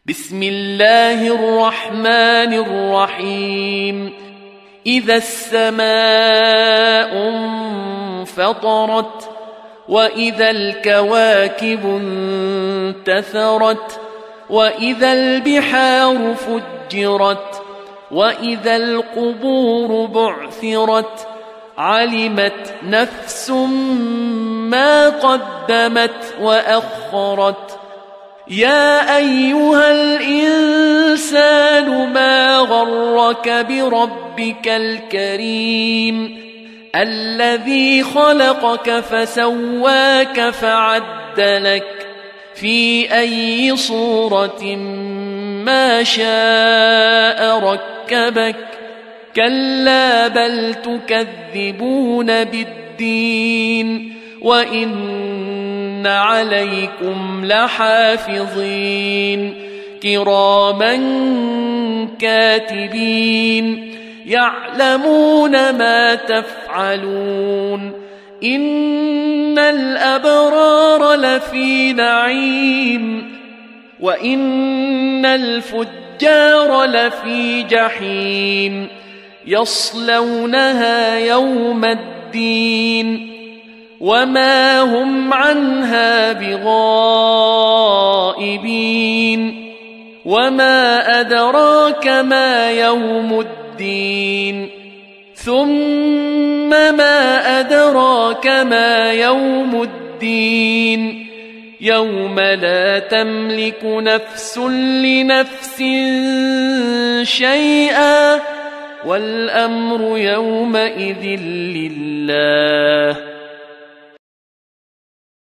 بسم الله الرحمن الرحيم إذا السماء انفطرت وإذا الكواكب انتثرت وإذا البحار فجرت وإذا القبور بعثرت علمت نفس ما قدمت وأخرت يا أيها الإنسان ما غرك بربك الكريم الذي خلقك فسواك فعدلك في أي صورة ما شاء ركبك كلا بل تكذبون بالدين وإن عليكم لحافظين كراما كاتبين يعلمون ما تفعلون إن الأبرار لفي نعيم وإن الفجار لفي جحيم يصلونها يوم الدين وما هم عنها بغائبين وما أدراك ما يوم الدين ثم ما أدراك ما يوم الدين يوم لا تملك نفس لنفس شيئا والأمر يومئذ لله